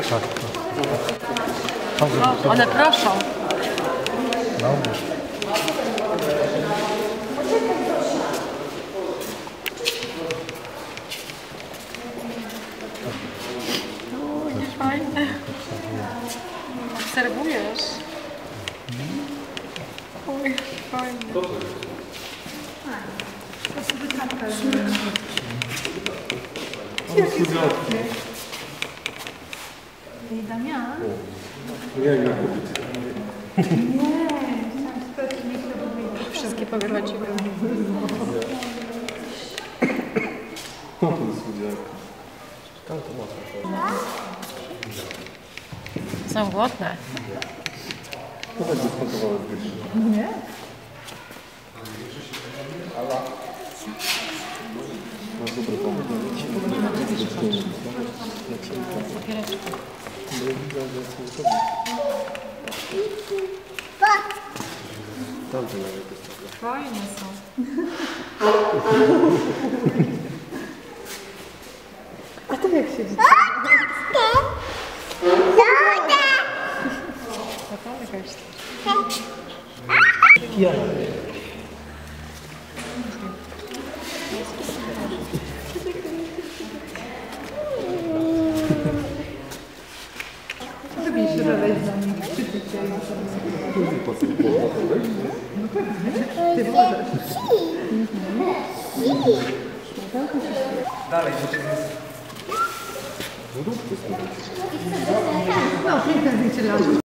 Tak. O, one proszą. Dobrze. Fajne. Obserwujesz. Oj, fajnie. I Damian? Nie. Wszystkie powychodziły. Są głodne. Nie. Fajne są. A to jak siedzi? Lubisz się dodać za nim. Ty możesz. Dalej, No, piękne zdjęcie lasu.